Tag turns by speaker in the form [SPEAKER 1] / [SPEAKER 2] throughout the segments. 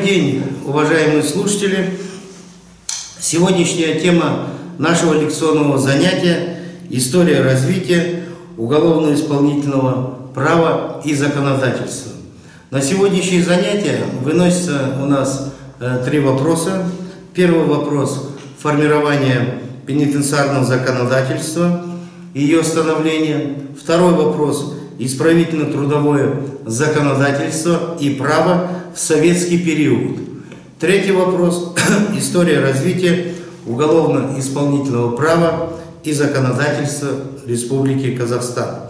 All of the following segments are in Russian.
[SPEAKER 1] день, уважаемые слушатели! Сегодняшняя тема нашего лекционного занятия – история развития уголовно-исполнительного права и законодательства. На сегодняшнее занятие выносится у нас три вопроса. Первый вопрос – формирование пенитенциарного законодательства и ее становление. Второй вопрос – исправительно-трудовое законодательство и право в советский период. Третий вопрос – история развития уголовно-исполнительного права и законодательства Республики Казахстан.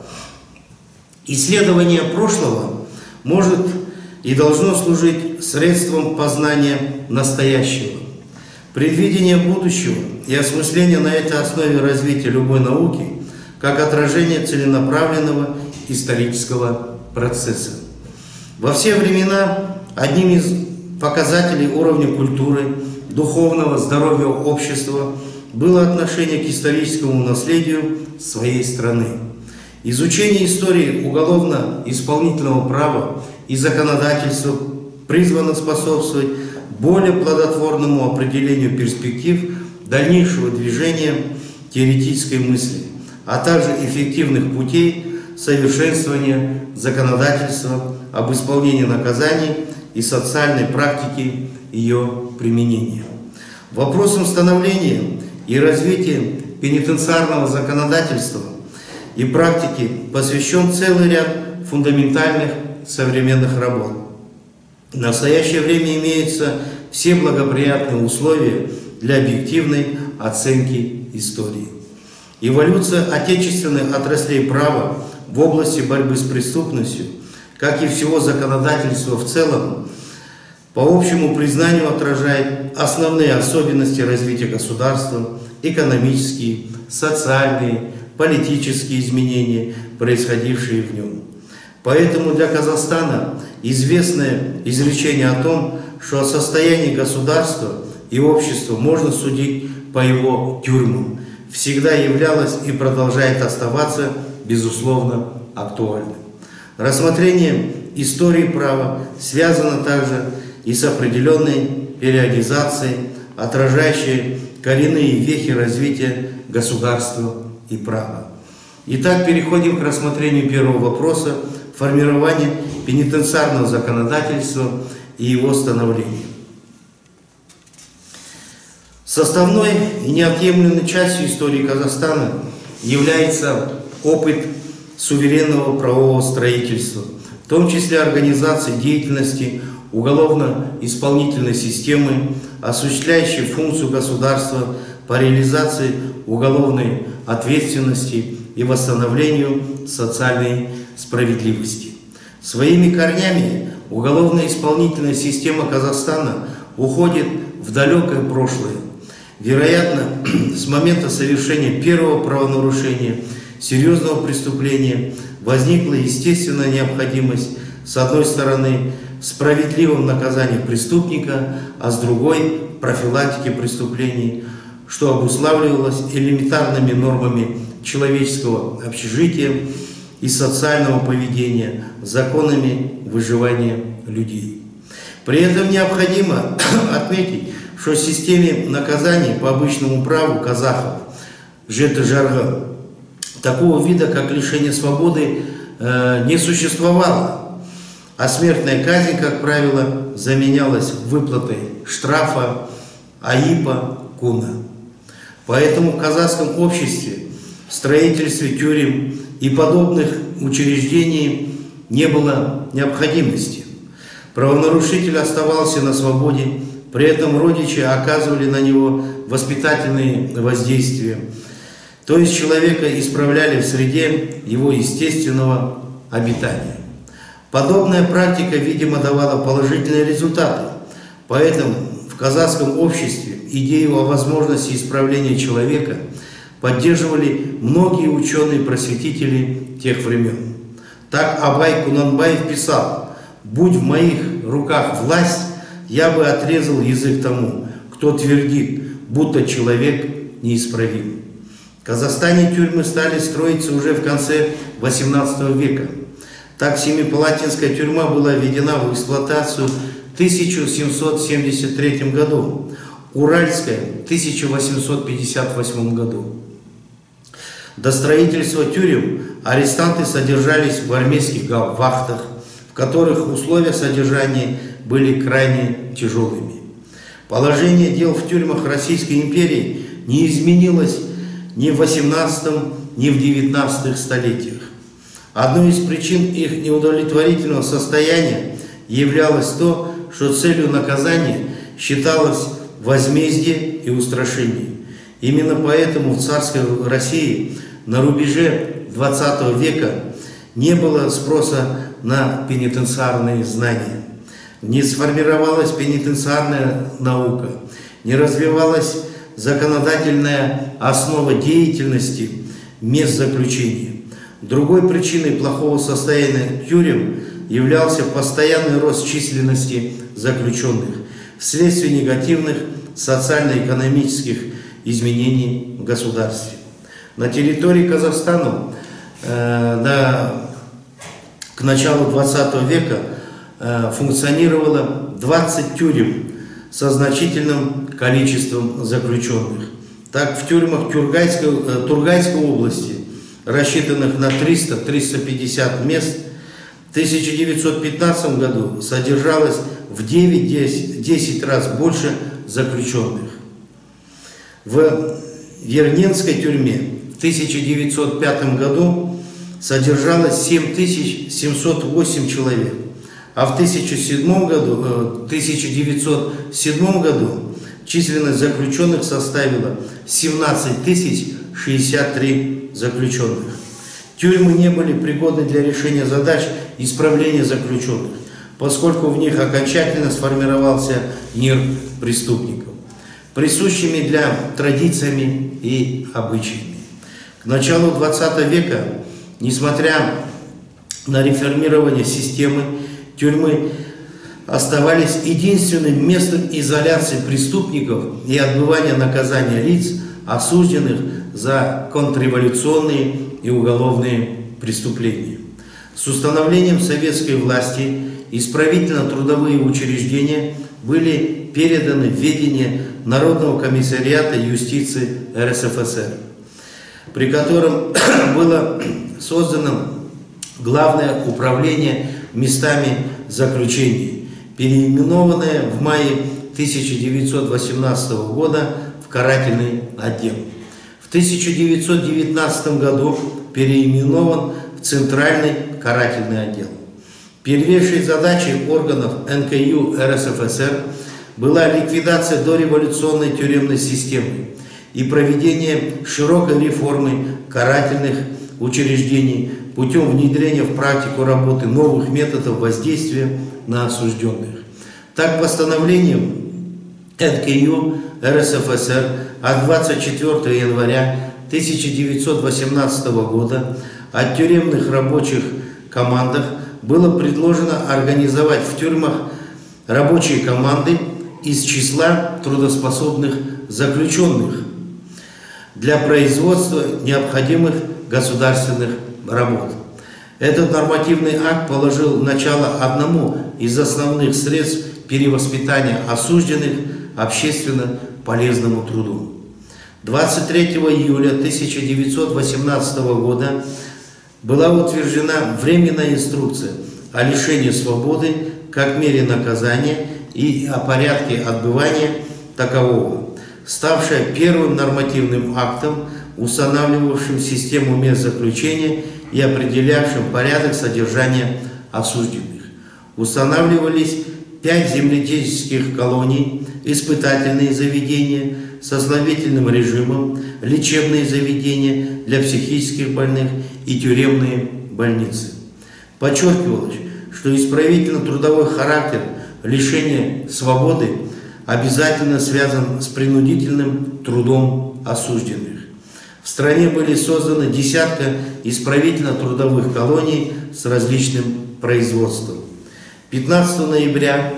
[SPEAKER 1] Исследование прошлого может и должно служить средством познания настоящего. Предвидение будущего и осмысление на этой основе развития любой науки как отражение целенаправленного исторического процесса. Во все времена одним из показателей уровня культуры, духовного здоровья общества было отношение к историческому наследию своей страны. Изучение истории уголовно-исполнительного права и законодательства призвано способствовать более плодотворному определению перспектив дальнейшего движения теоретической мысли, а также эффективных путей совершенствования законодательства об исполнении наказаний и социальной практики ее применения. Вопросам становления и развития пенитенциарного законодательства и практики посвящен целый ряд фундаментальных современных работ. В настоящее время имеются все благоприятные условия для объективной оценки истории. Эволюция отечественных отраслей права в области борьбы с преступностью, как и всего законодательства в целом, по общему признанию отражает основные особенности развития государства, экономические, социальные, политические изменения, происходившие в нем. Поэтому для Казахстана известное изречение о том, что о состоянии государства и общества можно судить по его тюрьмам, всегда являлось и продолжает оставаться безусловно актуальным. Рассмотрение истории права связано также и с определенной периодизацией, отражающей коренные вехи развития государства и права. Итак, переходим к рассмотрению первого вопроса – формирование пенитенциарного законодательства и его становления. Составной и неотъемлемой частью истории Казахстана является опыт суверенного правового строительства, в том числе организации деятельности уголовно-исполнительной системы, осуществляющей функцию государства по реализации уголовной ответственности и восстановлению социальной справедливости. Своими корнями уголовно-исполнительная система Казахстана уходит в далекое прошлое. Вероятно, с момента совершения первого правонарушения, серьезного преступления, возникла естественная необходимость, с одной стороны, в справедливом наказании преступника, а с другой – профилактике преступлений, что обуславливалось элементарными нормами человеческого общежития и социального поведения, законами выживания людей. При этом необходимо отметить, что в системе наказаний по обычному праву казахов ЖТ-Жарга такого вида, как лишение свободы, не существовало, а смертная казнь, как правило, заменялась выплатой штрафа, АИПа, КУНа. Поэтому в казахском обществе в строительстве тюрем и подобных учреждений не было необходимости. Правонарушитель оставался на свободе, при этом родичи оказывали на него воспитательные воздействия, то есть человека исправляли в среде его естественного обитания. Подобная практика, видимо, давала положительные результаты, поэтому в казахском обществе идею о возможности исправления человека поддерживали многие ученые-просветители тех времен. Так Абай Кунанбаев писал: «Будь в моих руках власть, я бы отрезал язык тому, кто твердит, будто человек неисправим». В Казахстане тюрьмы стали строиться уже в конце XVIII века. Так Семипалатинская тюрьма была введена в эксплуатацию в 1773 году, Уральская в 1858 году. До строительства тюрем арестанты содержались в армейских вахтах, в которых условия содержания были крайне тяжелыми. Положение дел в тюрьмах Российской империи не изменилось ни в 18, ни в 19 столетиях. Одной из причин их неудовлетворительного состояния являлось то, что целью наказания считалось возмездие и устрашение. Именно поэтому в царской России на рубеже XX века не было спроса на пенитенциарные знания. Не сформировалась пенитенциарная наука, не развивалась законодательная основа деятельности мест заключения. Другой причиной плохого состояния тюрем являлся постоянный рост численности заключенных вследствие негативных социально-экономических изменений в государстве. На территории Казахстана к началу XX века функционировало 20 тюрем со значительным количеством заключенных. Так, в тюрьмах Тургайской области, рассчитанных на 300-350 мест, в 1915 году содержалось в 9-10 раз больше заключенных. В Верненской тюрьме в 1905 году содержалось 7708 человек, а в 1907 году численность заключенных составила 17 063 заключенных. Тюрьмы не были пригодны для решения задач исправления заключенных, поскольку в них окончательно сформировался мир преступников, присущими для традициями и обычаями. К началу XX века, несмотря на реформирование системы, тюрьмы оставались единственным местом изоляции преступников и отбывания наказания лиц, осужденных за контрреволюционные и уголовные преступления. С установлением советской власти исправительно-трудовые учреждения были переданы в ведение Народного комиссариата юстиции РСФСР, при котором было создано Главное управление местами заключения, переименованное в мае 1918 года в Карательный отдел. В 1919 году переименован в Центральный карательный отдел. Первейшей задачей органов НКЮ РСФСР была ликвидация дореволюционной тюремной системы и проведение широкой реформы карательных учреждений путем внедрения в практику работы новых методов воздействия на осужденных. Так, постановлением НКЮ РСФСР от 24 января 1918 года о тюремных рабочих командах было предложено организовать в тюрьмах рабочие команды из числа трудоспособных заключенных для производства необходимых государственных работ. Этот нормативный акт положил начало одному из основных средств перевоспитания осужденных общественно полезному труду. 23 июля 1918 года была утверждена временная инструкция о лишении свободы как мере наказания и о порядке отбывания такового, ставшая первым нормативным актом, устанавливавшим систему мест заключения и определявшим порядок содержания осужденных. Устанавливались 5 земледельческих колоний, испытательные заведения с ослабительным режимом, лечебные заведения для психических больных и тюремные больницы. Подчеркивалось, что исправительно-трудовой характер лишения свободы обязательно связан с принудительным трудом осужденных. В стране были созданы десятка исправительно-трудовых колоний с различным производством. 15 ноября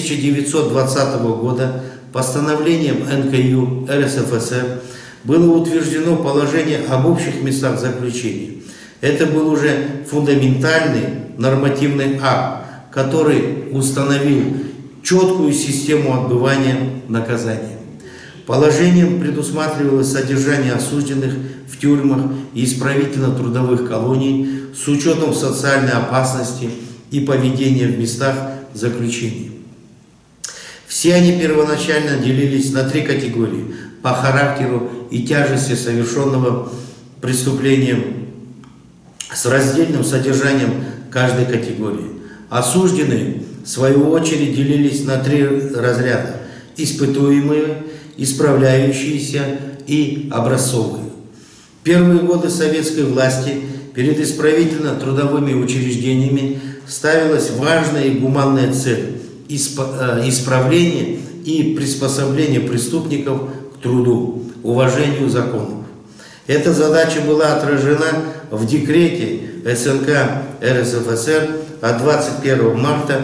[SPEAKER 1] 1920 года постановлением НКЮ РСФСР было утверждено положение об общих местах заключения. Это был уже фундаментальный нормативный акт, который установил четкую систему отбывания наказания. Положением предусматривалось содержание осужденных в тюрьмах и исправительно-трудовых колоний с учетом социальной опасности и поведения в местах заключения. Все они первоначально делились на 3 категории по характеру и тяжести совершенного преступления с раздельным содержанием каждой категории. Осужденные, в свою очередь, делились на 3 разряда: испытуемые, исправляющиеся и образцовые. В первые годы советской власти перед исправительно-трудовыми учреждениями ставилась важная и гуманная цель – исправление и приспособление преступников к труду, уважению законов. Эта задача была отражена в декрете СНК РСФСР от 21 марта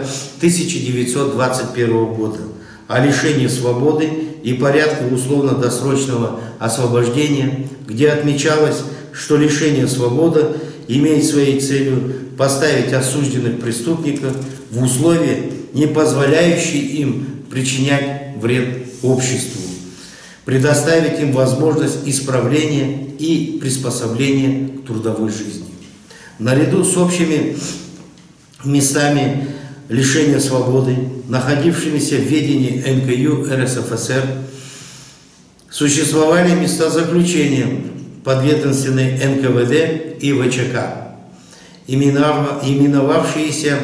[SPEAKER 1] 1921 года о лишении свободы и порядке условно-досрочного освобождения, где отмечалось, что лишение свободы имеет своей целью поставить осужденных преступников в условия, не позволяющие им причинять вред обществу, предоставить им возможность исправления и приспособления к трудовой жизни. Наряду с общими местами лишения свободы, находившимися в ведении НКЮ РСФСР, существовали места заключения, подведомственные НКВД и ВЧК, именовавшиеся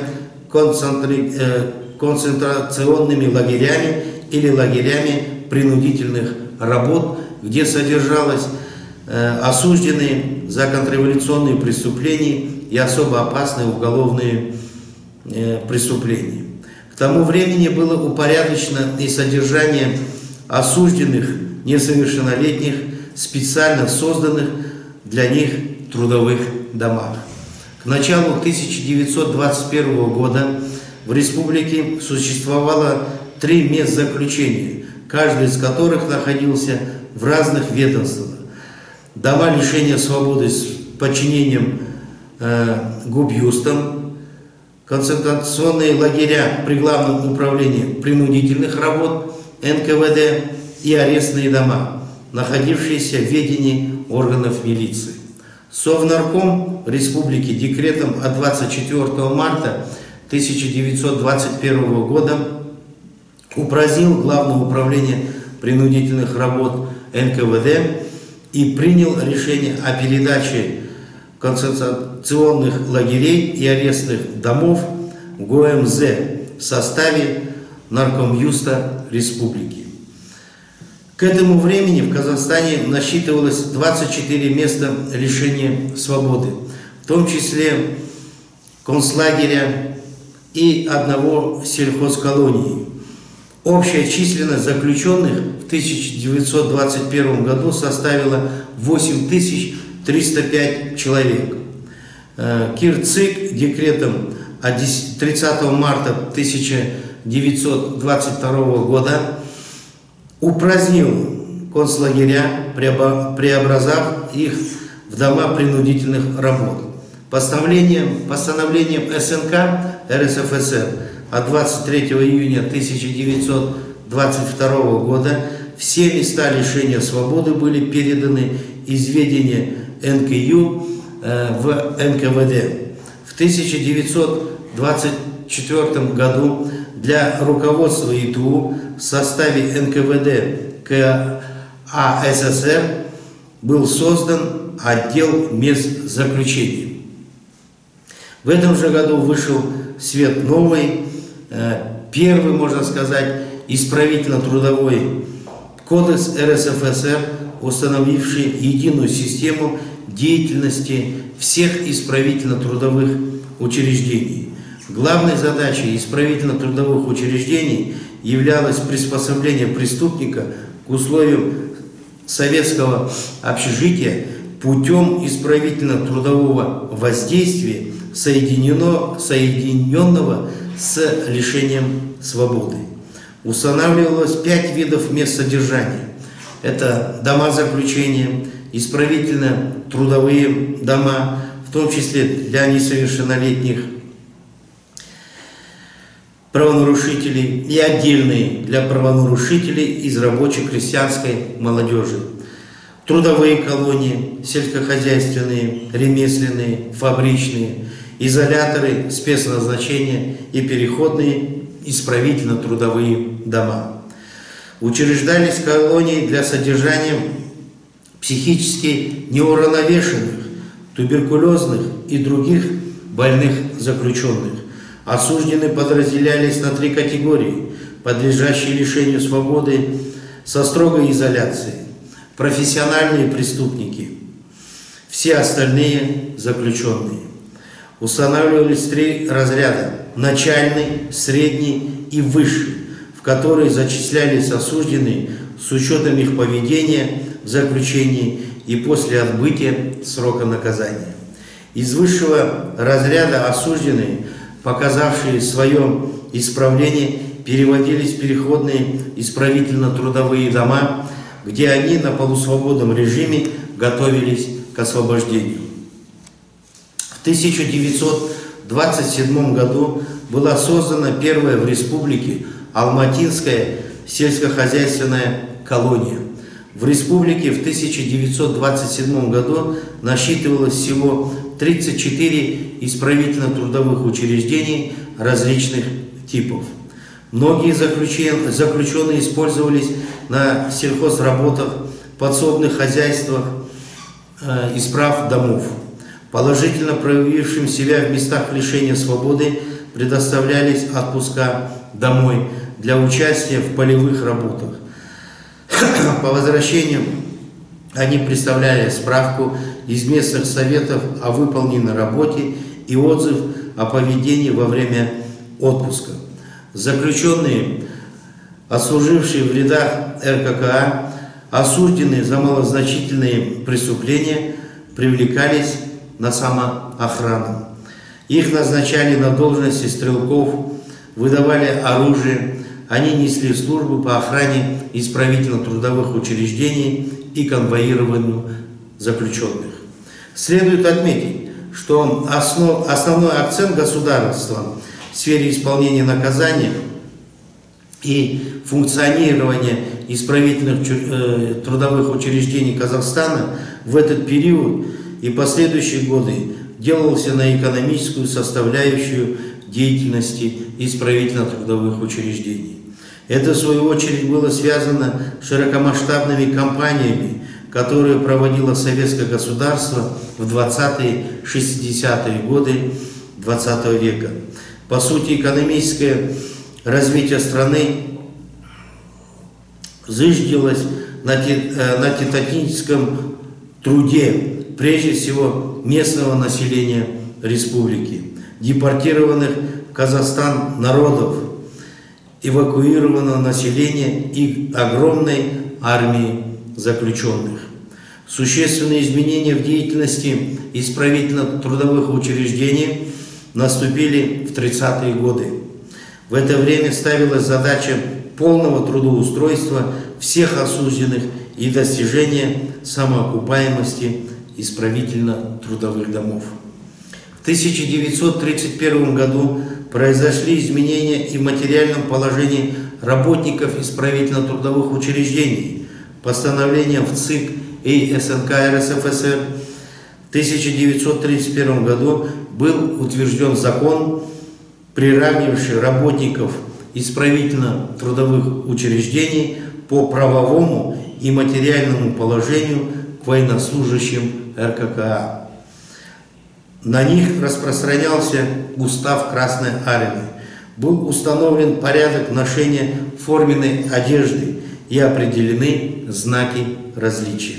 [SPEAKER 1] концентрационными лагерями или лагерями принудительных работ, где содержались осужденные за контрреволюционные преступления и особо опасные уголовные преступления. К тому времени было упорядочено и содержание осужденных несовершеннолетних в специально созданных для них трудовых домах. К началу 1921 года в республике существовало 3 мест заключения, каждый из которых находился в разных ведомствах. Дома лишения свободы с подчинением губюстам, концентрационные лагеря при Главном управлении принудительных работ НКВД и арестные дома, находившиеся в ведении органов милиции. Совнарком Республики декретом от 24 марта 1921 года упразднил Главное управление принудительных работ НКВД и принял решение о передаче концентрационных лагерей и арестных домов в ГОМЗ в составе Наркомюста Республики. К этому времени в Казахстане насчитывалось 24 места лишения свободы, в том числе концлагеря и 1 сельхозколонии. Общая численность заключенных в 1921 году составила 8305 человек. Кирцик декретом от 30 марта 1922 года упразднил концлагеря, преобразав их в дома принудительных работ. Постановлением СНК РСФСР от 23 июня 1922 года все места лишения свободы были переданы из ведения НКЮ в НКВД. В 1924 году для руководства ИТУ в составе НКВД КАССР был создан отдел мест заключения. В этом же году вышел в свет новый, первый, можно сказать, исправительно-трудовой кодекс РСФСР, установивший единую систему деятельности всех исправительно-трудовых учреждений. Главной задачей исправительно-трудовых учреждений являлось приспособление преступника к условиям советского общежития путем исправительно-трудового воздействия, соединенного с лишением свободы. Устанавливалось 5 видов мест содержания. Это дома заключения, исправительно-трудовые дома, в том числе для несовершеннолетних, правонарушителей и отдельные для правонарушителей из рабоче-крестьянской молодежи. Трудовые колонии, сельскохозяйственные, ремесленные, фабричные, изоляторы спецназначения и переходные исправительно-трудовые дома. Учреждались колонии для содержания психически неуравновешенных, туберкулезных и других больных заключенных. Осужденные подразделялись на 3 категории, подлежащие лишению свободы со строгой изоляцией, профессиональные преступники, все остальные заключенные. Устанавливались 3 разряда – начальный, средний и высший, в которые зачислялись осужденные с учетом их поведения в заключении и после отбытия срока наказания. Из высшего разряда осужденные, показавшие свое исправление, переводились в переходные исправительно-трудовые дома, где они на полусвободном режиме готовились к освобождению. В 1927 году была создана первая в республике Алматинская сельскохозяйственная колония. В республике в 1927 году насчитывалось всего 34 исправительно-трудовых учреждений различных типов. Многие заключенные использовались на сельхозработах, подсобных хозяйствах, исправ домов. Положительно проявившим себя в местах лишения свободы предоставлялись отпуска домой для участия в полевых работах. По возвращению они представляли справку из местных советов о выполненной работе и отзыв о поведении во время отпуска. Заключенные, отслужившие в рядах РККА, осужденные за малозначительные преступления, привлекались на самоохрану. Их назначали на должности стрелков, выдавали оружие, они несли службу по охране исправительно-трудовых учреждений и конвоированию заключенных. Следует отметить, что основной акцент государства в сфере исполнения наказания и функционирования исправительных трудовых учреждений Казахстана в этот период и последующие годы делался на экономическую составляющую деятельности исправительно-трудовых учреждений. Это, в свою очередь, было связано с широкомасштабными кампаниями, которые проводило советское государство в 20-60-е годы XX века. По сути, экономическое развитие страны зыждилось на титаническом труде, прежде всего, местного населения республики, депортированных в Казахстан народов, эвакуированного населения и огромной армии заключенных. Существенные изменения в деятельности исправительно-трудовых учреждений наступили в 30-е годы. В это время ставилась задача полного трудоустройства всех осужденных и достижения самоокупаемости исправительно-трудовых домов. В 1931 году произошли изменения и в материальном положении работников исправительно-трудовых учреждений. Постановлением ВЦИК и СНК РСФСР в 1931 году был утвержден закон, приравнивающий работников исправительно-трудовых учреждений по правовому и материальному положению к военнослужащим РККА. На них распространялся устав Красной Армии. Был установлен порядок ношения форменной одежды и определены знаки различия.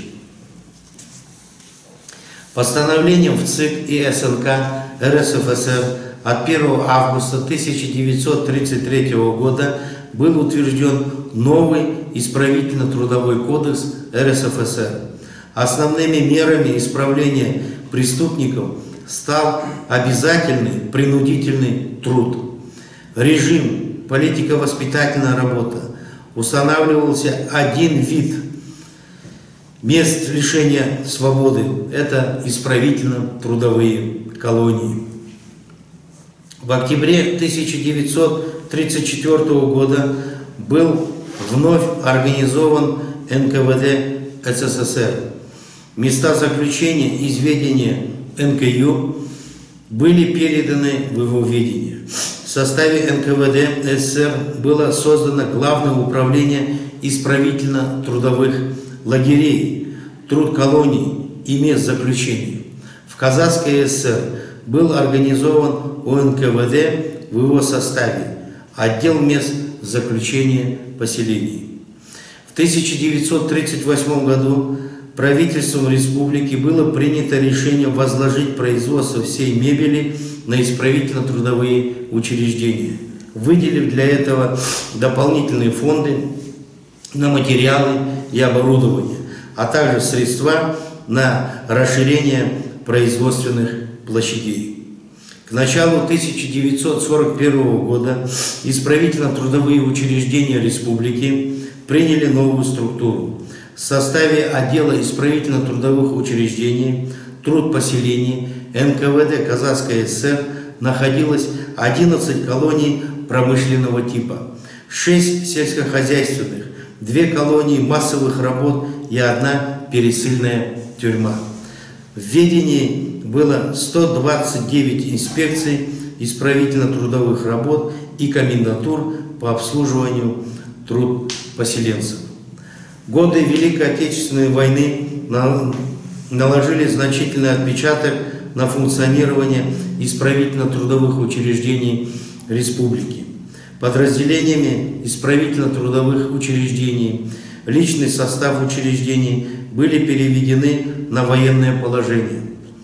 [SPEAKER 1] Постановлением ВЦИК и СНК РСФСР от 1 августа 1933 года был утвержден новый исправительно-трудовой кодекс РСФСР. Основными мерами исправления преступников стал обязательный принудительный труд. Режим политико-воспитательная работа. Устанавливался один вид мест лишения свободы. Это исправительно-трудовые колонии. В октябре 1964 1934 года был вновь организован НКВД СССР. Места заключения из ведения НКЮ были переданы в его ведение. В составе НКВД СССР было создано Главное управление исправительно-трудовых лагерей, трудколоний и мест заключения. В Казахской ССР был организован УНКВД в его составе, отдел мест заключения поселений. В 1938 году правительством республики было принято решение возложить производство всей мебели на исправительно-трудовые учреждения, выделив для этого дополнительные фонды на материалы и оборудование, а также средства на расширение производственных площадей. К началу 1941 года исправительно-трудовые учреждения республики приняли новую структуру. В составе отдела исправительно-трудовых учреждений труд поселений НКВД Казахской ССР находилось 11 колоний промышленного типа, 6 сельскохозяйственных, 2 колонии массовых работ и 1 пересыльная тюрьма. В ведении было 129 инспекций исправительно-трудовых работ и комендатур по обслуживанию труд поселенцев. Годы Великой Отечественной войны наложили значительный отпечаток на функционирование исправительно-трудовых учреждений республики. Подразделениями исправительно-трудовых учреждений личный состав учреждений были переведены на военное положение.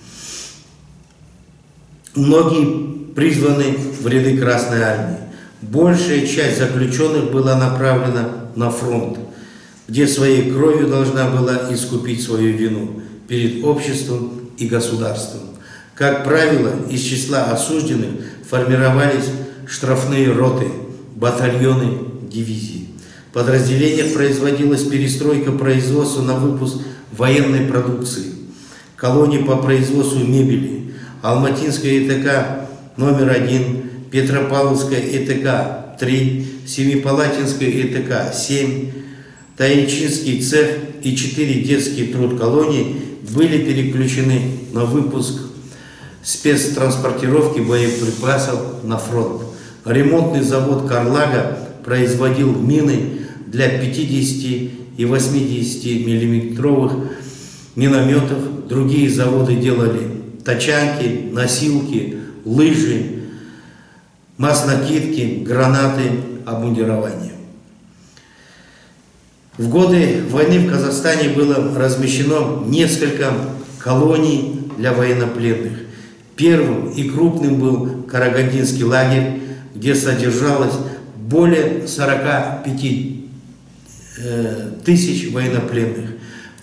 [SPEAKER 1] Многие призваны в ряды Красной Армии. Большая часть заключенных была направлена на фронт, где своей кровью должна была искупить свою вину перед обществом и государством. Как правило, из числа осужденных формировались штрафные роты, батальоны, дивизии. В подразделениях производилась перестройка производства на выпуск военной продукции, колонии по производству мебели, Алматинская ИТК номер 1, Петропавловская ИТК 3, Семипалатинская ИТК 7, Таинчинский цех и 4 детские трудколонии были переключены на выпуск спецтранспортировки боеприпасов на фронт. Ремонтный завод «Карлага» производил мины для 50 и 80 миллиметровых минометов, другие заводы делали тачанки, носилки, лыжи, маслонакидки, гранаты, обмундирование. В годы войны в Казахстане было размещено несколько колоний для военнопленных. Первым и крупным был Карагандинский лагерь, где содержалось более 45 тысяч военнопленных. В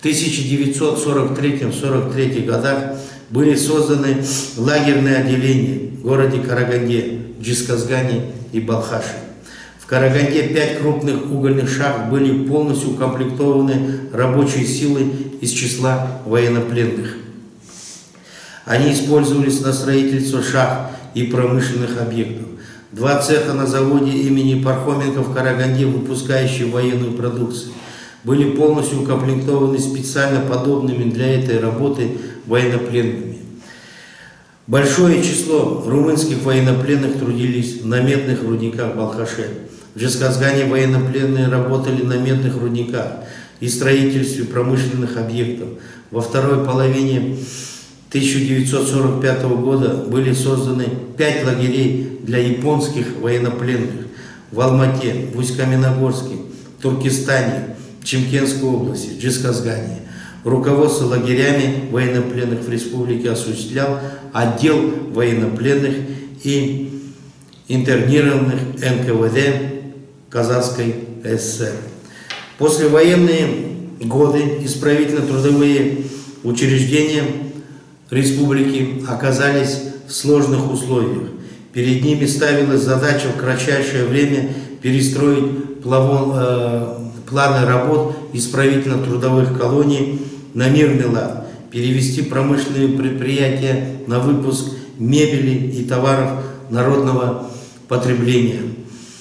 [SPEAKER 1] 1943-43 годах были созданы лагерные отделения в городе Караганде, Джисказгане и Балхаше. В Караганде 5 крупных угольных шахт были полностью укомплектованы рабочей силой из числа военнопленных. Они использовались на строительство шахт и промышленных объектов. 2 цеха на заводе имени Пархоменко в Караганде, выпускающие военную продукцию, были полностью укомплектованы специально подобными для этой работы военнопленными. Большое число румынских военнопленных трудились на медных рудниках в Балхаше. В Джисказгане военнопленные работали на медных рудниках и строительстве промышленных объектов. Во второй половине 1945 года были созданы 5 лагерей для японских военнопленных в Алмате, в Усть-Каменогорске, Туркестане, Чимкентской области, Джисказгане. Руководство лагерями военнопленных в республике осуществлял отдел военнопленных и интернированных НКВД Казахской ССР. Послевоенные годы исправительно-трудовые учреждения республики оказались в сложных условиях. Перед ними ставилась задача в кратчайшее время перестроить планы работ исправительно-трудовых колоний на мирный лад, перевести промышленные предприятия на выпуск мебели и товаров народного потребления.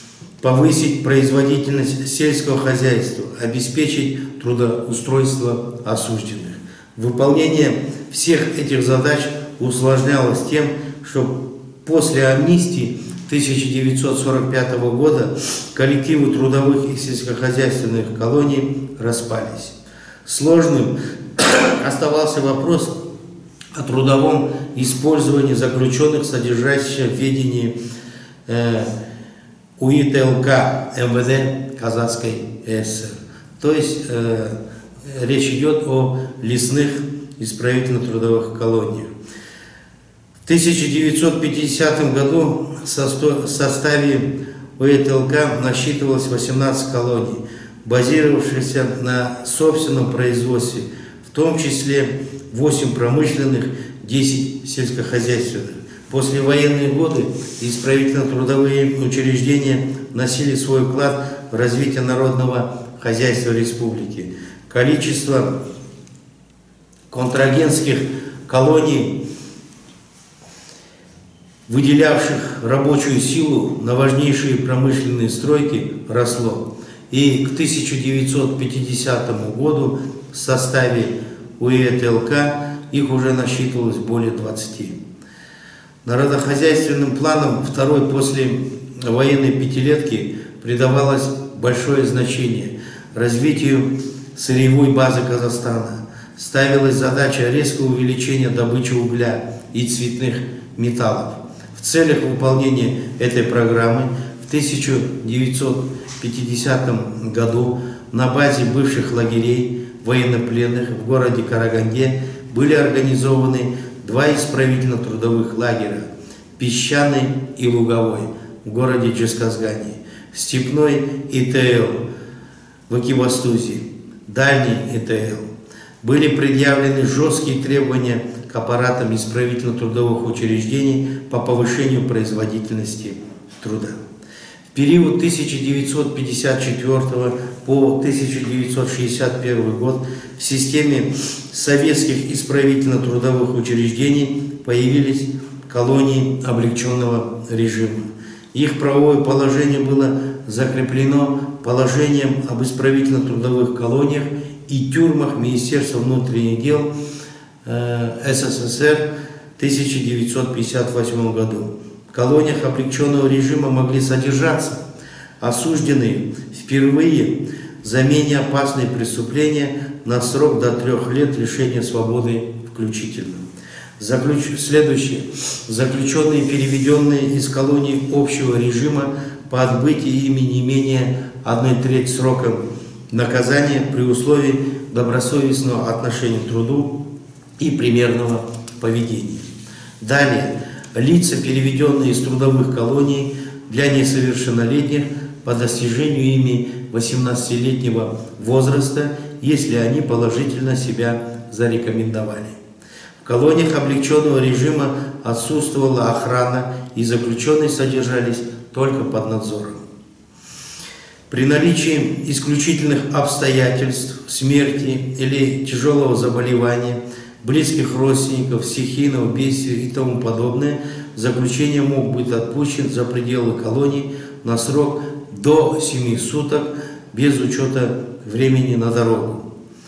[SPEAKER 1] повысить производительность сельского хозяйства, обеспечить трудоустройство осужденных. Выполнение всех этих задач усложнялось тем, что после амнистии 1945 года коллективы трудовых и сельскохозяйственных колоний распались. Сложным оставался вопрос о трудовом использовании заключенных, содержащихся в ведении УИТЛК МВД Казахской ССР. То есть речь идет о лесных исправительно-трудовых колониях. В 1950 году в составе УИТЛК насчитывалось 18 колоний, базировавшихся на собственном производстве, в том числе 8 промышленных, 10 сельскохозяйственных. После военные годы исправительно-трудовые учреждения вносили свой вклад в развитие народного хозяйства республики. Количество контрагентских колоний, выделявших рабочую силу на важнейшие промышленные стройки, росло. И к 1950 году в составе УИТЛК их уже насчитывалось более 20. Народохозяйственным планам второй после военной пятилетки придавалось большое значение развитию сырьевой базы Казахстана. Ставилась задача резкого увеличения добычи угля и цветных металлов. В целях выполнения этой программы в 1950 году на базе бывших лагерей военнопленных в городе Караганде были организованы 2 исправительно-трудовых лагеря – Песчаный и Луговой в городе Джесказгане, Степной ИТЛ в Экибастузе, Дальний ИТЛ. Были предъявлены жесткие требования к аппаратам исправительно-трудовых учреждений по повышению производительности труда. В период 1954 по 1961 год в системе советских исправительно-трудовых учреждений появились колонии облегченного режима. Их правовое положение было закреплено положением об исправительно-трудовых колониях и тюрьмах Министерства внутренних дел СССР в 1958 году. В колониях облегченного режима могли содержаться осужденные впервые за менее опасные преступления на срок до 3 лет лишения свободы включительно. Следующее. Заключенные, переведенные из колоний общего режима по отбытии ими не менее 1/3 срока наказания при условии добросовестного отношения к труду и примерного поведения. Далее. Лица, переведенные из трудовых колоний для несовершеннолетних по достижению ими 18-летнего возраста, если они положительно себя зарекомендовали. В колониях облегченного режима отсутствовала охрана, и заключенные содержались только под надзором. При наличии исключительных обстоятельств, смерти или тяжелого заболевания, близких родственников, стихийного бедствия и тому подобное, заключение мог быть отпущен за пределы колонии на срок до 7 суток без учета времени на дорогу.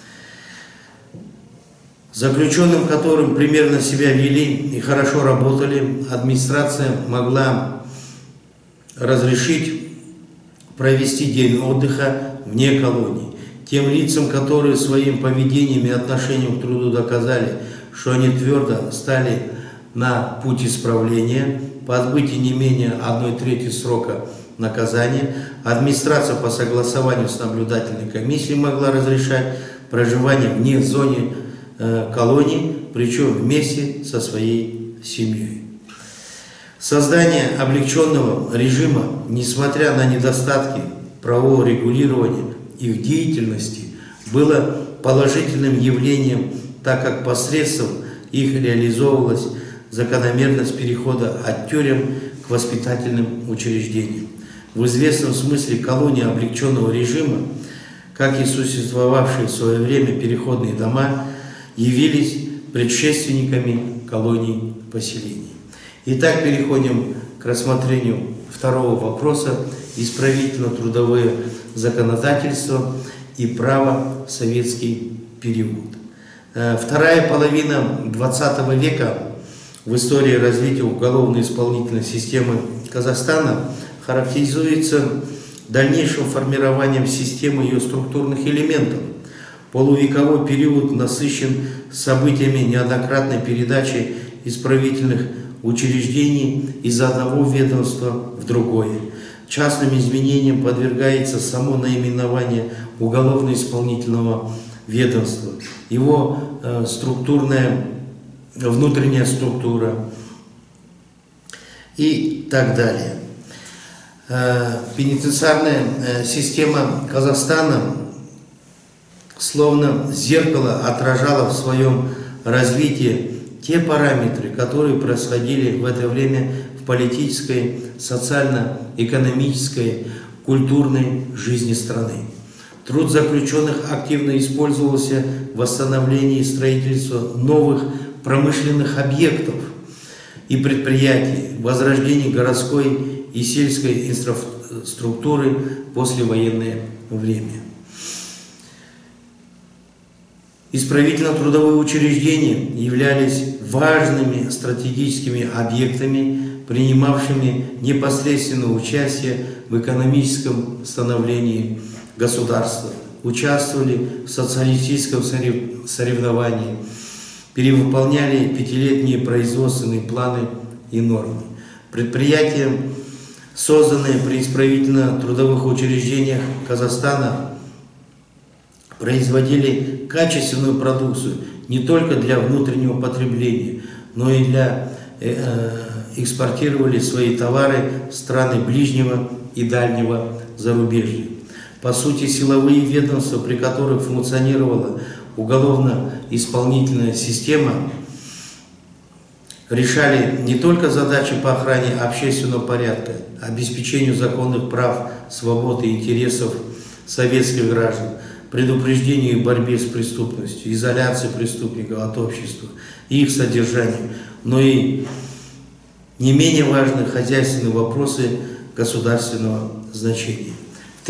[SPEAKER 1] Заключенным, которым примерно себя вели и хорошо работали, администрация могла разрешить провести день отдыха вне колонии. Тем лицам, которые своим поведением и отношением к труду доказали, что они твердо стали на путь исправления, по отбытии не менее 1/3 срока наказания, администрация по согласованию с наблюдательной комиссией могла разрешать проживание вне зоны колонии, причем вместе со своей семьей. Создание облегченного режима, несмотря на недостатки правового регулирования их деятельности, было положительным явлением, так как посредством их реализовывалась закономерность перехода от тюрем к воспитательным учреждениям. В известном смысле колонии облегченного режима, как и существовавшие в свое время переходные дома, явились предшественниками колоний поселений. Итак, переходим к рассмотрению второго вопроса исправительно-трудовое законодательство и право в советский период. Вторая половина XX века в истории развития уголовно-исполнительной системы Казахстана характеризуется дальнейшим формированием системы ее структурных элементов. Полувековой период насыщен событиями неоднократной передачи исправительных учреждений из одного ведомства в другое. Частным изменениям подвергается само наименование уголовно-исполнительного ведомства, его внутренняя структура и так далее. Пенитенциарная система Казахстана словно зеркало отражала в своем развитии те параметры, которые происходили в это время в политической, социально-экономической, культурной жизни страны. Труд заключенных активно использовался в восстановлении и строительстве новых промышленных объектов и предприятий, в возрождении городской и сельской инфраструктуры в послевоенное время. Исправительно-трудовые учреждения являлись важными стратегическими объектами, принимавшими непосредственное участие в экономическом становлении государства, участвовали в социалистическом соревновании, перевыполняли пятилетние производственные планы и нормы. Предприятия, созданные при исправительно-трудовых учреждениях Казахстана, производили качественную продукцию не только для внутреннего потребления, но и экспортировали свои товары в страны ближнего и дальнего зарубежья. По сути, силовые ведомства, при которых функционировала уголовно-исполнительная система, решали не только задачи по охране общественного порядка, обеспечению законных прав, свобод и интересов советских граждан, предупреждению и борьбе с преступностью, изоляции преступников от общества и их содержанию, но и не менее важные хозяйственные вопросы государственного значения. В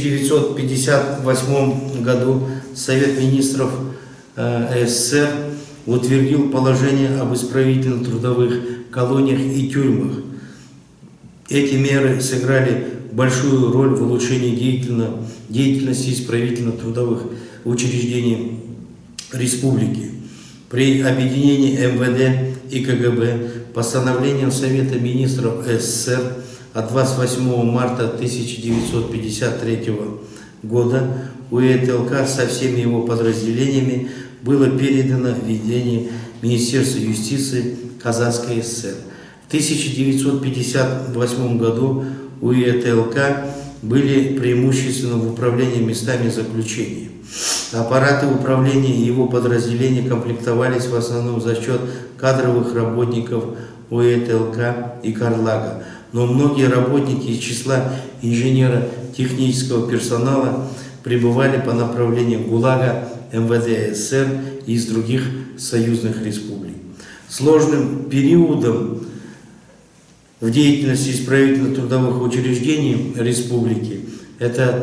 [SPEAKER 1] 1958 году Совет министров СССР утвердил положение об исправительно-трудовых колониях и тюрьмах. Эти меры сыграли большую роль в улучшении деятельности исправительно-трудовых учреждений республики. При объединении МВД и КГБ постановлением Совета министров СССР от 28 марта 1953 года УЭТЛК со всеми его подразделениями было передано в ведение Министерства юстиции Казахской ССР. В 1958 году УЭТЛК были преимущественно в управлении местами заключения. Аппараты управления и его подразделения комплектовались в основном за счет кадровых работников УЭТЛК и Карлага, но многие работники из числа инженера-технического персонала прибывали по направлению ГУЛАГа, МВД СССР и из других союзных республик. Сложным периодом в деятельности исправительно-трудовых учреждений республики, это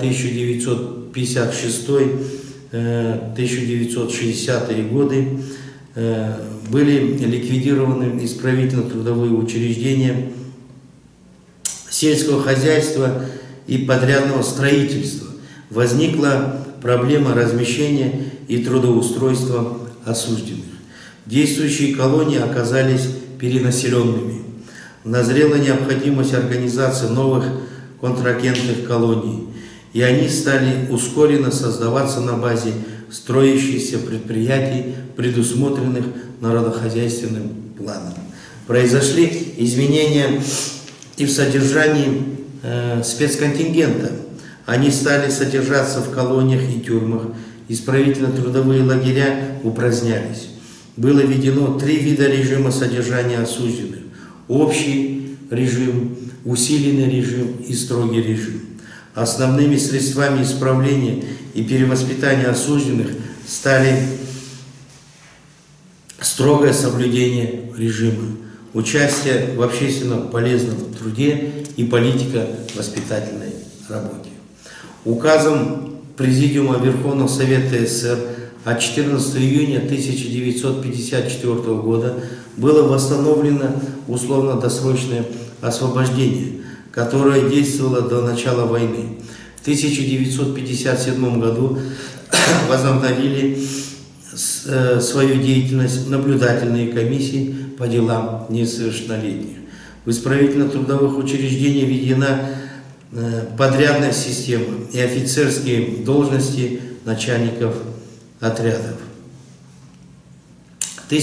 [SPEAKER 1] 1956-1960 годы, были ликвидированы исправительно-трудовые учреждения сельского хозяйства и подрядного строительства. Возникла проблема размещения и трудоустройства осужденных. Действующие колонии оказались перенаселенными. Назрела необходимость организации новых контрагентных колоний, и они стали ускоренно создаваться на базе строящихся предприятий, предусмотренных народохозяйственным планом. Произошли изменения и в содержании спецконтингента. Они стали содержаться в колониях и тюрьмах, исправительно-трудовые лагеря упразднялись. Было введено 3 вида режима содержания осужденных: общий режим, усиленный режим и строгий режим. Основными средствами исправления и перевоспитания осужденных стали строгое соблюдение режима, участие в общественно полезном труде и политика воспитательной работе. Указом Президиума Верховного Совета СССР от 14 июня 1954 года было восстановлено условно-досрочное освобождение, которое действовало до начала войны. В 1957 году возобновили свою деятельность наблюдательные комиссии по делам несовершеннолетних. В исправительно-трудовых учреждениях введена подрядная система и офицерские должности начальников отрядов. В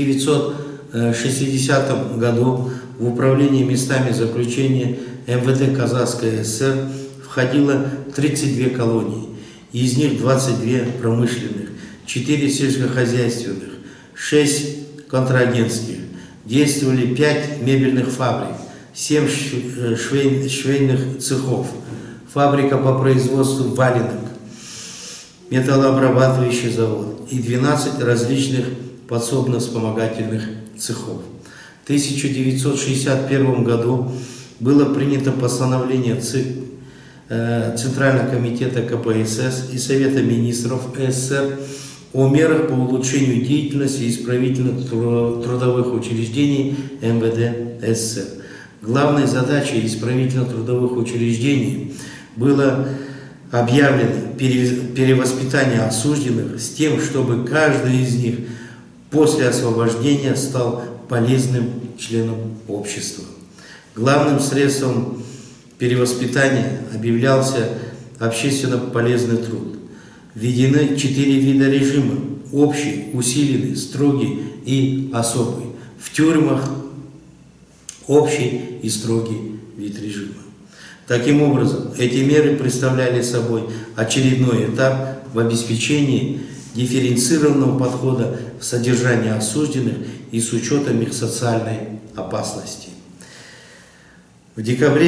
[SPEAKER 1] 1960 году в управление местами заключения МВД Казахской ССР входило 32 колонии, из них 22 промышленных, 4 сельскохозяйственных, 6 контрагентских, действовали 5 мебельных фабрик, 7 швейных цехов, фабрика по производству валенок, металлообрабатывающий завод и 12 различных подсобно-вспомогательных цехов. В 1961 году было принято постановление Центрального комитета КПСС и Совета министров СССР о мерах по улучшению деятельности исправительно-трудовых учреждений МВД СССР. Главной задачей исправительно-трудовых учреждений было объявлено перевоспитание осужденных с тем, чтобы каждый из них после освобождения стал полезным членом общества. Главным средством перевоспитания объявлялся общественно полезный труд. Введены 4 вида режима: общий, усиленный, строгий и особый. В тюрьмах общий и строгий вид режима. Таким образом, эти меры представляли собой очередной этап в обеспечении дифференцированного подхода в содержании осужденных и с учетом их социальной опасности. В декабре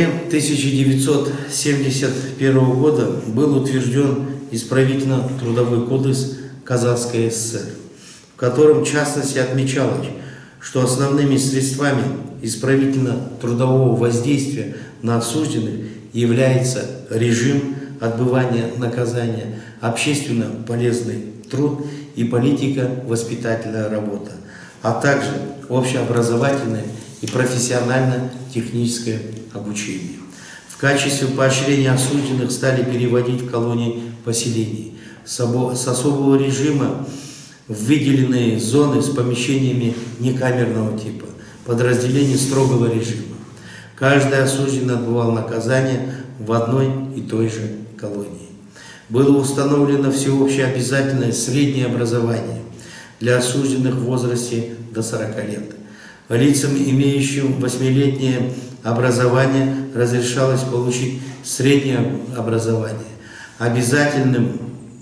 [SPEAKER 1] 1971 года был утвержден исправительно-трудовой кодекс Казахской ССР, в котором в частности отмечалось, что основными средствами исправительно-трудового воздействия на осужденных является режим отбывания наказания, общественно полезный труд и политика-воспитательная работа, а также общеобразовательное и профессионально-техническое обучение. В качестве поощрения осужденных стали переводить в колонии поселений с особого режима в выделенные зоны с помещениями некамерного типа, подразделения строгого режима. Каждый осужденный отбывал наказание в одной и той же колонии. Было установлено всеобщее обязательное среднее образование для осужденных в возрасте до 40 лет. Лицам, имеющим 8-летнее образование, разрешалось получить среднее образование. Обязательным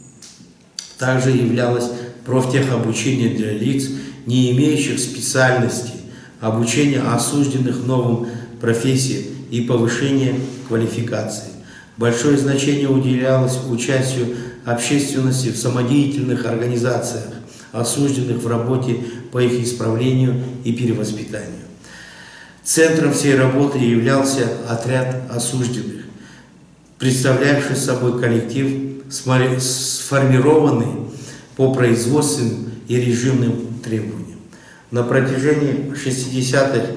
[SPEAKER 1] также являлось профтехобучение для лиц, не имеющих специальности, обучение осужденных новым профессиям и повышение квалификации. Большое значение уделялось участию общественности в самодеятельных организациях, осужденных в работе по их исправлению и перевоспитанию. Центром всей работы являлся отряд осужденных, представлявший собой коллектив, сформированный по производственным и режимным требованиям. На протяжении 60-х,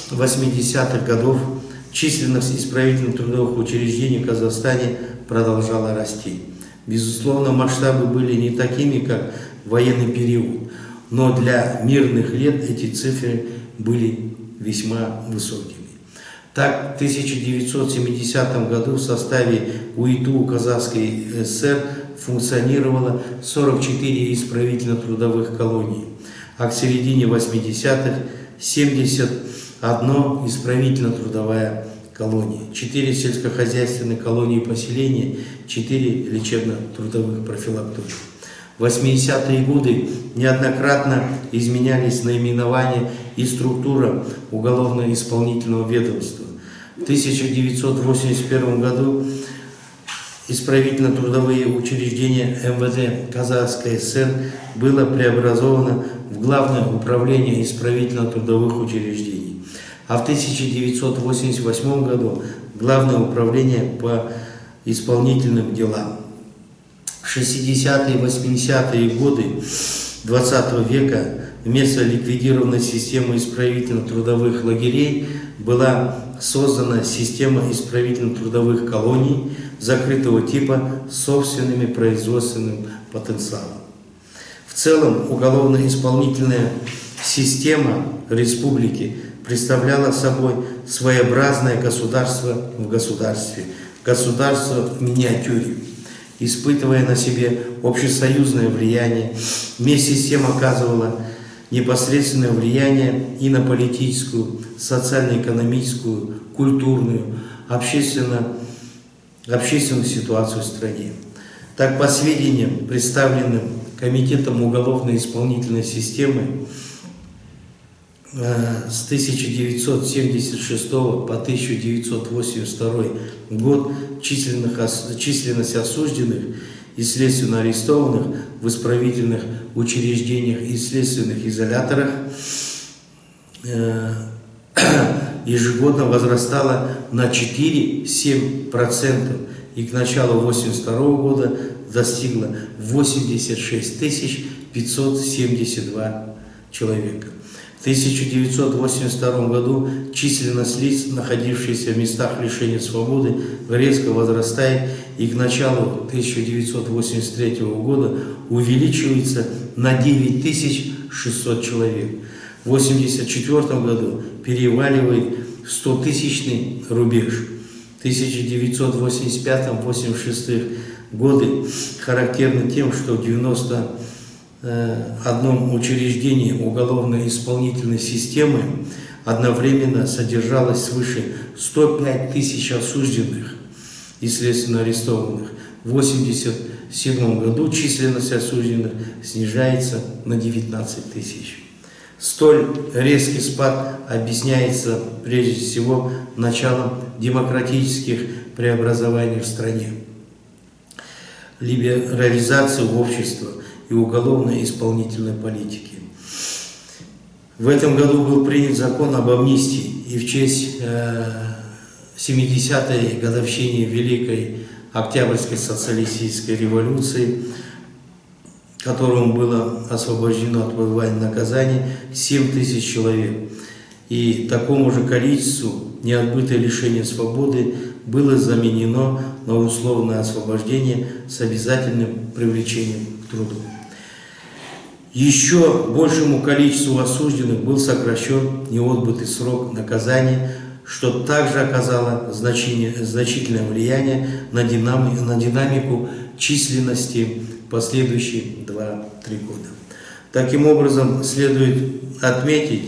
[SPEAKER 1] 80-х годов численность исправительно-трудовых учреждений в Казахстане продолжала расти. Безусловно, масштабы были не такими, как в военный период, но для мирных лет эти цифры были весьма высокими. Так, в 1970 году в составе УИТУ Казахской ССР функционировало 44 исправительно-трудовых колонии, а к середине 80-х 71 исправительно-трудовая колония, 4 сельскохозяйственные колонии поселения, 4 лечебно-трудовых профилактории. В 80-е годы неоднократно изменялись наименования и структура уголовно-исполнительного ведомства. В 1981 году исправительно-трудовые учреждения МВД Казахской ССР было преобразовано в Главное управление исправительно-трудовых учреждений, а в 1988 году Главное управление по исполнительным делам. В 60-е и 80-е годы XX века вместо ликвидированной системы исправительно-трудовых лагерей была создана система исправительно-трудовых колоний закрытого типа с собственным производственным потенциалом. В целом, уголовно-исполнительная система республики представляла собой своеобразное государство в государстве, государство в миниатюре. Испытывая на себе общесоюзное влияние, вместе с тем оказывала непосредственное влияние и на политическую, социально-экономическую, культурную, общественную ситуацию в стране. Так, по сведениям, представленным Комитетом уголовно-исполнительной системы, с 1976 по 1982 год численность осужденных и следственно арестованных в исправительных учреждениях и следственных изоляторах ежегодно возрастала на 4-7% и к началу 1982 года достигла 86 572 человека. В 1982 году численность лиц, находившихся в местах лишения свободы, резко возрастает и к началу 1983 года увеличивается на 9600 человек. В 1984 году переваливает 100-тысячный рубеж. В 1985-86 годы характерны тем, что в 91 учреждении уголовно-исполнительной системы одновременно содержалось свыше 105 тысяч осужденных и следственно арестованных. В 1987 году численность осужденных снижается на 19 тысяч. Столь резкий спад объясняется прежде всего началом демократических преобразований в стране, либерализацией общества и уголовно-исполнительной политики. В этом году был принят закон об амнистии, и в честь 70-й годовщины Великой Октябрьской социалистической революции, которому было освобождено от отбывания наказания 7 тысяч человек. И такому же количеству неотбытое лишение свободы было заменено на условное освобождение с обязательным привлечением к труду. Еще большему количеству осужденных был сокращен неотбытый срок наказания, что также оказало значительное влияние на динамику численности последующие 2-3 года. Таким образом, следует отметить,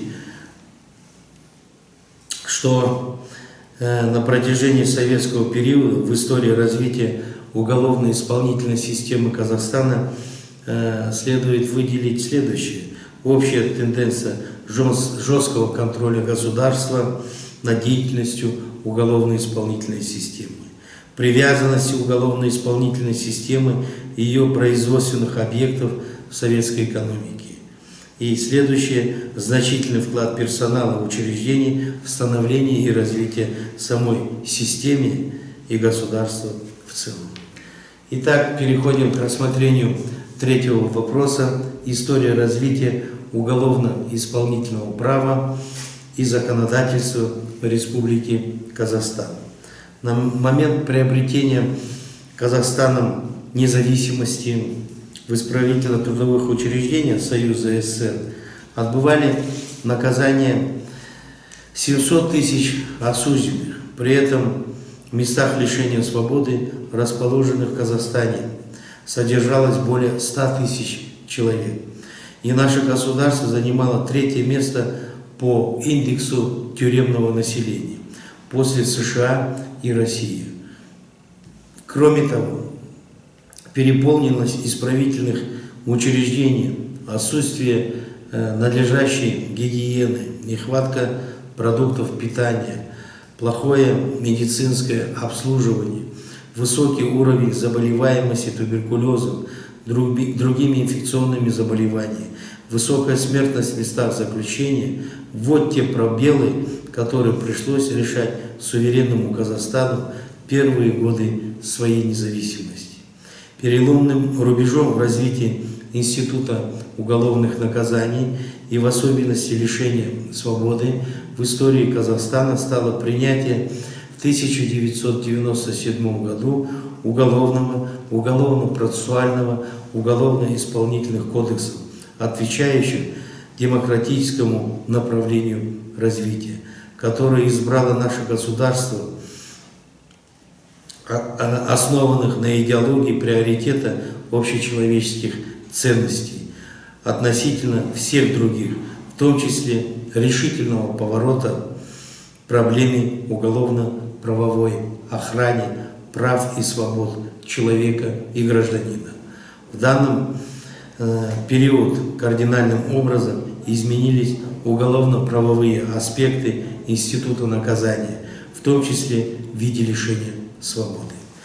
[SPEAKER 1] что на протяжении советского периода в истории развития уголовно-исполнительной системы Казахстана следует выделить следующее. Общая тенденция жесткого контроля государства над деятельностью уголовно-исполнительной системы, привязанности уголовно-исполнительной системы и ее производственных объектов в советской экономике. И следующее – значительный вклад персонала учреждений в становление и развитие самой системы и государства в целом. Итак, переходим к рассмотрению третьего вопроса – история развития уголовно-исполнительного права и законодательства Республики Казахстан. На момент приобретения Казахстаном независимости в исправительно-трудовых учреждениях Союза СССР отбывали наказание 700 тысяч осужденных. При этом в местах лишения свободы, расположенных в Казахстане, содержалось более 100 тысяч человек. И наше государство занимало 3-е место по индексу тюремного населения после США и России. Кроме того, переполненность исправительных учреждений, отсутствие надлежащей гигиены, нехватка продуктов питания, плохое медицинское обслуживание, высокий уровень заболеваемости туберкулезом, другими инфекционными заболеваниями, высокая смертность в местах заключения – вот те пробелы, которые пришлось решать суверенному Казахстану в первые годы своей независимости. Переломным рубежом в развитии Института уголовных наказаний и в особенности лишения свободы в истории Казахстана стало принятие в 1997 году уголовного, уголовно-процессуального, уголовно-исполнительных кодексов, отвечающих демократическому направлению развития, которое избрало наше государство, основанных на идеологии приоритета общечеловеческих ценностей относительно всех других, в том числе решительного поворота к проблеме уголовно-правовой охране прав и свобод человека и гражданина. В данном период кардинальным образом изменились уголовно-правовые аспекты института наказания, в том числе в виде лишения свободы.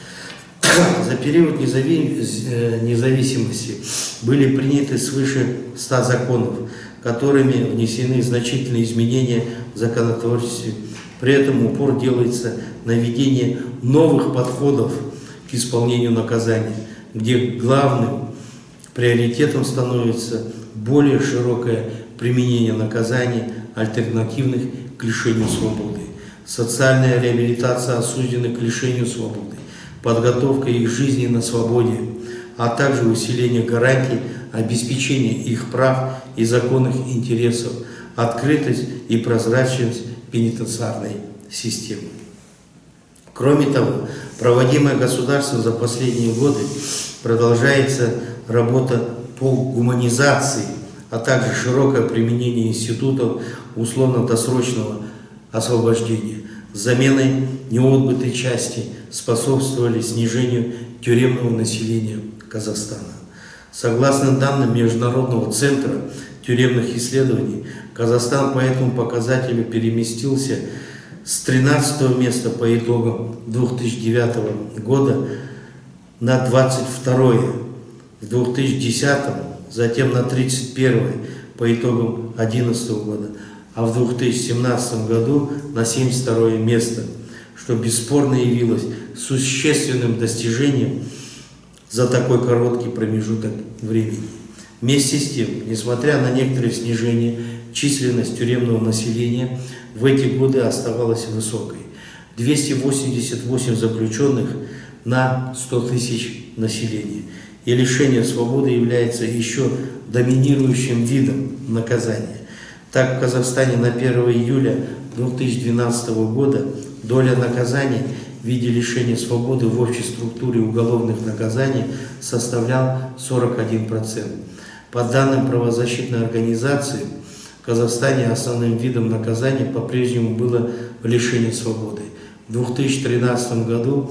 [SPEAKER 1] За период независимости были приняты свыше 100 законов, которыми внесены значительные изменения в законотворчестве. При этом упор делается на введение новых подходов к исполнению наказания, где главным приоритетом становится более широкое применение наказаний, альтернативных к лишению свободы, социальная реабилитация осужденных к лишению свободы, подготовка их жизни на свободе, а также усиление гарантий обеспечения их прав и законных интересов, открытость и прозрачность пенитенциарной системы. Кроме того, проводимая государством за последние годы продолжается работа по гуманизации, а также широкое применение институтов условно-досрочного освобождения. С заменой неотбытой части способствовали снижению тюремного населения Казахстана. Согласно данным Международного центра тюремных исследований, Казахстан по этому показателю переместился с 13 места по итогам 2009 года на 22 в 2010, затем на 31 по итогам 2011 года, а в 2017 году на 72 место, что бесспорно явилось существенным достижением за такой короткий промежуток времени. Вместе с тем, несмотря на некоторое снижение, численность тюремного населения в эти годы оставалась высокой. 288 заключенных на 100 тысяч населения. И лишение свободы является еще доминирующим видом наказания. Так, в Казахстане на 1 июля 2012 года доля наказания в виде лишения свободы в общей структуре уголовных наказаний составлял 41%. По данным правозащитной организации, в Казахстане основным видом наказания по-прежнему было лишение свободы. В 2013 году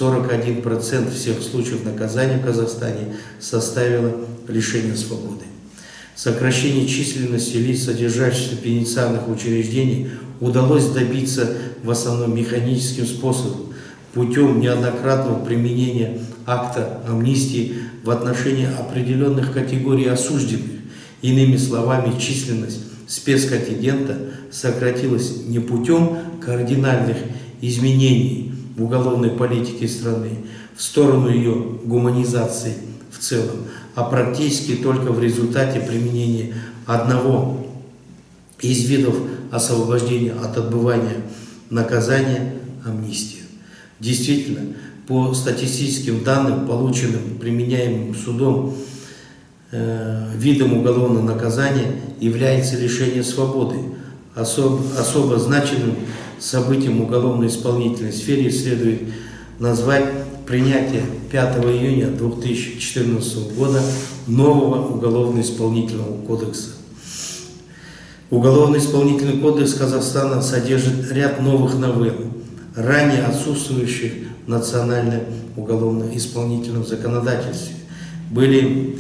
[SPEAKER 1] 41% всех случаев наказания в Казахстане составило лишение свободы. Сокращение численности лиц, содержащихся в пенитенциарных учреждениях, удалось добиться в основном механическим способом, путем неоднократного применения акта амнистии в отношении определенных категорий осужденных. Иными словами, численность спецконтингента сократилась не путем кардинальных изменений в уголовной политике страны в сторону ее гуманизации в целом, а практически только в результате применения одного из видов освобождения от отбывания наказания – амнистия. Действительно, по статистическим данным, полученным применяемым судом, видом уголовного наказания является лишение свободы. Особо значимым событием уголовно-исполнительной сфере следует назвать принятие 5 июня 2014 года нового Уголовно-исполнительного кодекса. Уголовно-исполнительный кодекс Казахстана содержит ряд новых новелл, ранее отсутствующих в национальном уголовно-исполнительном законодательстве. Были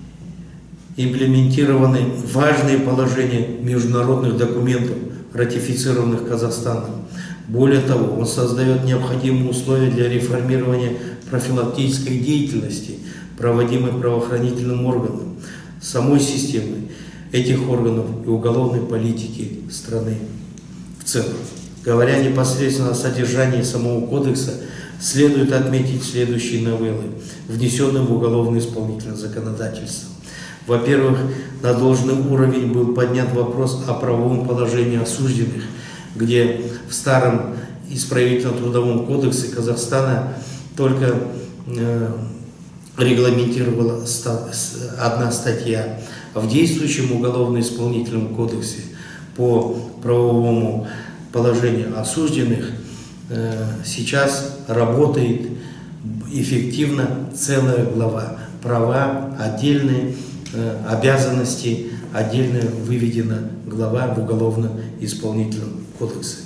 [SPEAKER 1] имплементированы важные положения международных документов, ратифицированных Казахстаном. Более того, он создает необходимые условия для реформирования профилактической деятельности, проводимой правоохранительным органом, самой системы этих органов и уголовной политики страны в целом. Говоря непосредственно о содержании самого кодекса, Следует отметить следующие новеллы, внесенные в уголовно-исполнительное законодательство. Во-первых, на должный уровень был поднят вопрос о правовом положении осужденных, где в старом исправительно-трудовом кодексе Казахстана только регламентировала одна статья, а в действующем уголовно-исполнительном кодексе по правовому положению осужденных сейчас работает эффективно целая глава. Права отдельные, обязанности отдельно выведена глава в уголовно-исполнительном кодексе.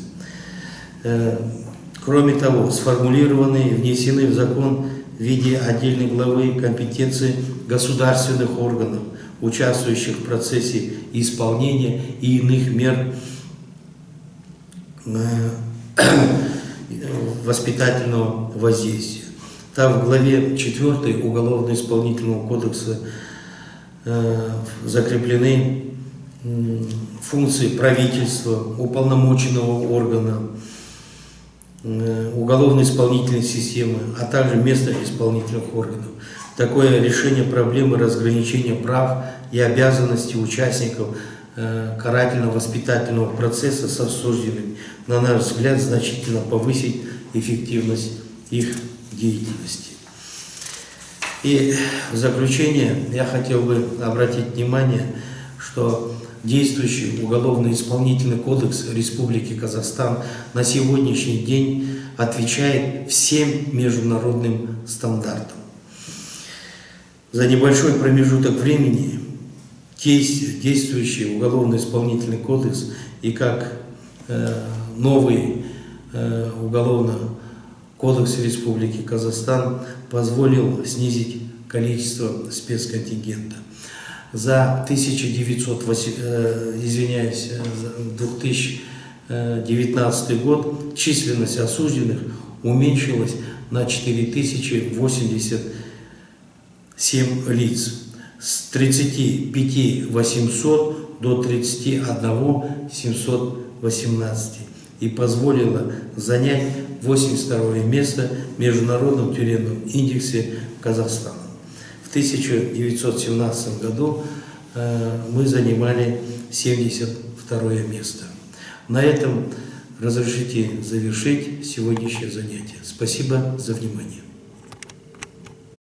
[SPEAKER 1] Кроме того, сформулированы и внесены в закон в виде отдельной главы компетенции государственных органов, участвующих в процессе исполнения и иных мер воспитательного воздействия. Там в главе 4 Уголовно-исполнительного кодекса закреплены функции правительства, уполномоченного органа, уголовно-исполнительной системы, а также местных исполнительных органов. Такое решение проблемы разграничения прав и обязанностей участников карательно-воспитательного процесса с осужденными, на наш взгляд, значительно повысить эффективность их деятельности. И в заключение я хотел бы обратить внимание, что действующий уголовно-исполнительный кодекс Республики Казахстан на сегодняшний день отвечает всем международным стандартам. За небольшой промежуток времени действующий уголовно-исполнительный кодекс и как новый уголовный кодекс Республики Казахстан позволил снизить количество спецконтингента. За 2019 год численность осужденных уменьшилась на 4087 лиц, с 35 800 до 31 718, и позволила занять 82 место в Международном тюремном индексе Казахстана. В 1917 году мы занимали 72 место. На этом разрешите завершить сегодняшнее занятие. Спасибо за внимание.